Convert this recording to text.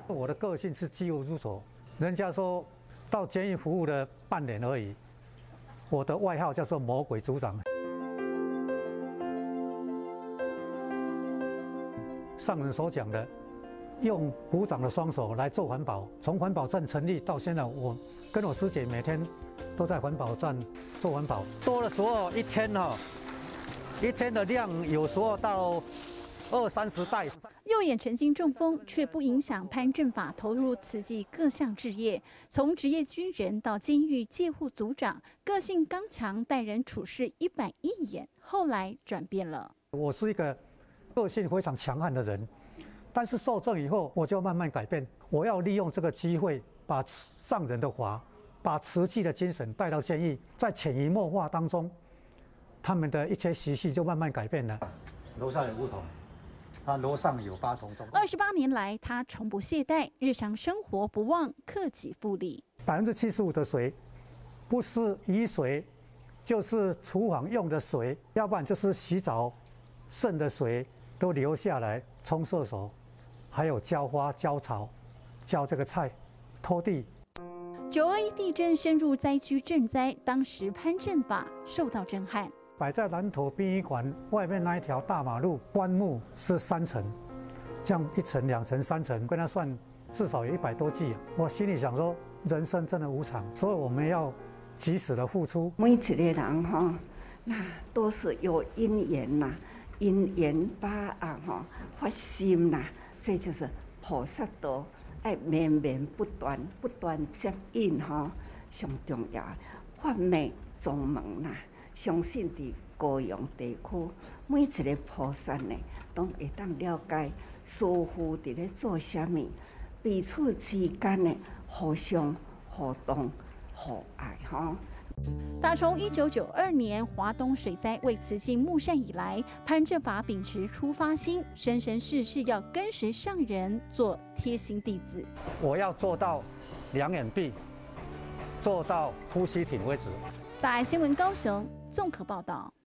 我的个性是嫉恶如仇，人家说到监狱服务了半年而已，我的外号叫做魔鬼组长。上人所讲的，用股长的双手来做环保，从环保站成立到现在，我跟我师姐每天都在环保站做环保，多的时候一天的量有时候到20-30袋。 右眼曾经中风，却不影响潘正法投入慈济各项志业。从职业军人到监狱戒护组长，个性刚强，待人处事一板一眼。后来转变了。 我是一个个性非常强悍的人，但是受证以后，我就慢慢改变。我要利用这个机会，把上人的法，把慈济的精神带到监狱，在潜移默化当中，他们的一些习性就慢慢改变了。楼上有5桶。楼上有8桶中。 28年来，他从不懈怠，日常生活不忘克己复礼。 75%的水，不是雨水，就是厨房用的水，要不然就是洗澡剩的水都留下来冲厕所，还有浇花、浇草、浇这个菜、拖地。 921地震深入灾区赈灾，当时潘正法受到震撼。 摆在南投殡仪馆外面那一条大马路，棺木是3层，这样1层、2层、3层，跟他算至少有100多具。我心里想说，人生真的无常，所以我们要及时的付出。 每一个人哈，那都是有因缘呐，因缘把发心呐，这就是菩萨道，爱绵绵不断，不断接引哈，上重要发昧宗门呐。相信伫高雄地区，每一个菩萨呢，都会当了解师父伫咧做啥物，彼此之间呢，互相互动、互爱哈。 打从1992年华东水灾为慈济募善以来，潘正法秉持出发心，生生世世要跟随上人做贴心弟子。 我要做到2眼闭，做到呼吸停为止。 大爱新闻高雄综合报道。